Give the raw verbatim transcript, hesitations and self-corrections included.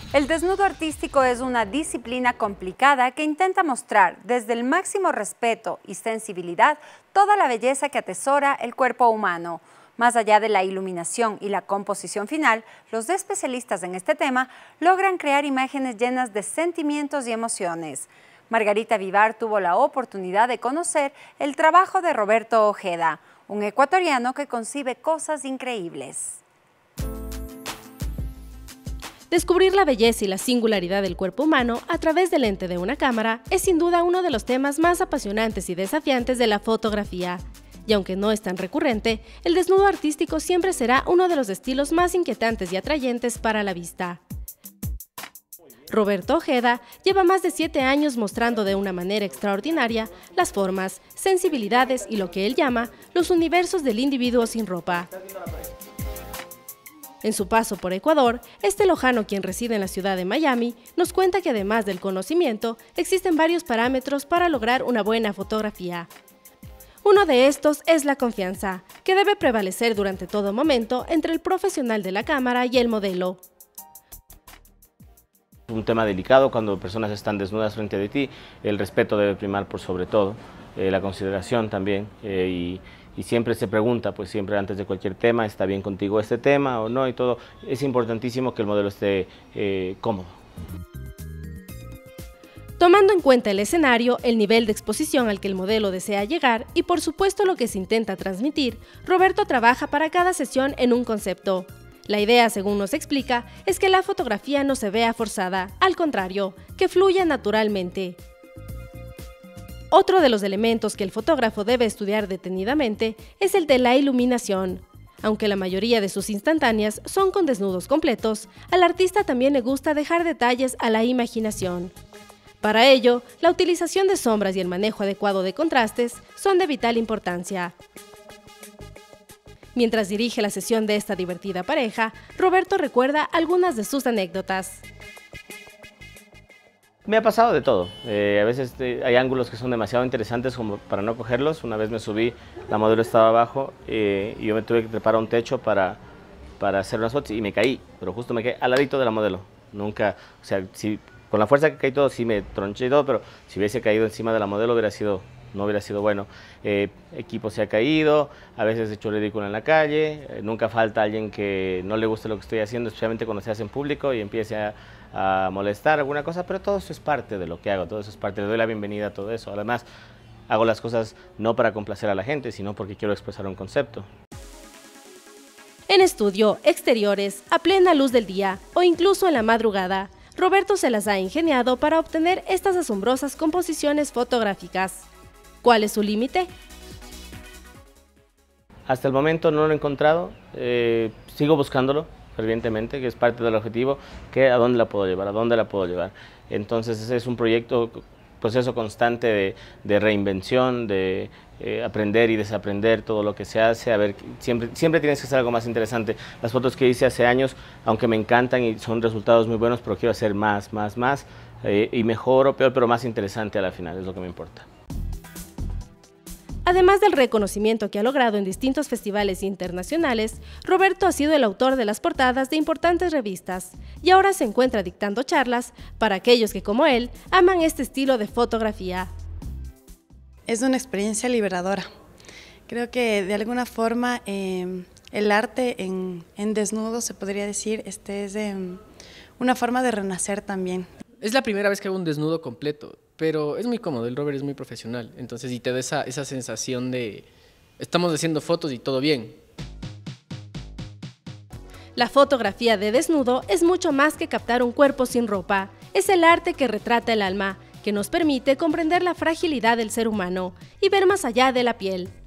El desnudo artístico es una disciplina complicada que intenta mostrar desde el máximo respeto y sensibilidad toda la belleza que atesora el cuerpo humano. Más allá de la iluminación y la composición final, los especialistas en este tema logran crear imágenes llenas de sentimientos y emociones. Margarita Vivar tuvo la oportunidad de conocer el trabajo de Roberto Ojeda, un ecuatoriano que concibe cosas increíbles. Descubrir la belleza y la singularidad del cuerpo humano a través del lente de una cámara es sin duda uno de los temas más apasionantes y desafiantes de la fotografía. Y aunque no es tan recurrente, el desnudo artístico siempre será uno de los estilos más inquietantes y atrayentes para la vista. Roberto Ojeda lleva más de siete años mostrando de una manera extraordinaria las formas, sensibilidades y lo que él llama los universos del individuo sin ropa. En su paso por Ecuador, este lojano, quien reside en la ciudad de Miami, nos cuenta que además del conocimiento, existen varios parámetros para lograr una buena fotografía. Uno de estos es la confianza, que debe prevalecer durante todo momento entre el profesional de la cámara y el modelo. Un tema delicado cuando personas están desnudas frente de ti, el respeto debe primar por sobre todo, eh, la consideración también, eh, y, y siempre se pregunta, pues siempre antes de cualquier tema, ¿está bien contigo este tema o no? Y todo, es importantísimo que el modelo esté eh, cómodo. Tomando en cuenta el escenario, el nivel de exposición al que el modelo desea llegar y por supuesto lo que se intenta transmitir, Roberto trabaja para cada sesión en un concepto. La idea, según nos explica, es que la fotografía no se vea forzada, al contrario, que fluya naturalmente. Otro de los elementos que el fotógrafo debe estudiar detenidamente es el de la iluminación. Aunque la mayoría de sus instantáneas son con desnudos completos, al artista también le gusta dejar detalles a la imaginación. Para ello, la utilización de sombras y el manejo adecuado de contrastes son de vital importancia. Mientras dirige la sesión de esta divertida pareja, Roberto recuerda algunas de sus anécdotas. Me ha pasado de todo. Eh, a veces eh, hay ángulos que son demasiado interesantes como para no cogerlos. Una vez me subí, la modelo estaba abajo eh, y yo me tuve que trepar a un techo para, para hacer unas fotos y me caí, pero justo me caí al ladito de la modelo. Nunca, o sea, si, con la fuerza que caí todo, sí me tronché y todo, pero si hubiese caído encima de la modelo hubiera sido... no hubiera sido bueno. Eh, equipo se ha caído, a veces he hecho ridículo en la calle, eh, nunca falta alguien que no le guste lo que estoy haciendo, especialmente cuando se hace en público y empiece a, a molestar alguna cosa, pero todo eso es parte de lo que hago, todo eso es parte, le doy la bienvenida a todo eso. Además, hago las cosas no para complacer a la gente, sino porque quiero expresar un concepto. En estudio, exteriores, a plena luz del día o incluso en la madrugada, Roberto se las ha ingeniado para obtener estas asombrosas composiciones fotográficas. ¿Cuál es su límite? Hasta el momento no lo he encontrado, eh, sigo buscándolo fervientemente, que es parte del objetivo, que a dónde la puedo llevar, a dónde la puedo llevar. Entonces ese es un proyecto, proceso constante de, de reinvención, de eh, aprender y desaprender todo lo que se hace, a ver, siempre, siempre tienes que hacer algo más interesante. Las fotos que hice hace años, aunque me encantan y son resultados muy buenos, pero quiero hacer más, más, más, eh, y mejor o peor, pero más interesante a la final, es lo que me importa. Además del reconocimiento que ha logrado en distintos festivales internacionales, Roberto ha sido el autor de las portadas de importantes revistas y ahora se encuentra dictando charlas para aquellos que, como él, aman este estilo de fotografía. Es una experiencia liberadora. Creo que de alguna forma eh, el arte en, en desnudo, se podría decir, este es eh, una forma de renacer también. Es la primera vez que hago un desnudo completo. Pero es muy cómodo, el Robert es muy profesional, entonces y te da esa, esa sensación de estamos haciendo fotos y todo bien. La fotografía de desnudo es mucho más que captar un cuerpo sin ropa, es el arte que retrata el alma, que nos permite comprender la fragilidad del ser humano y ver más allá de la piel.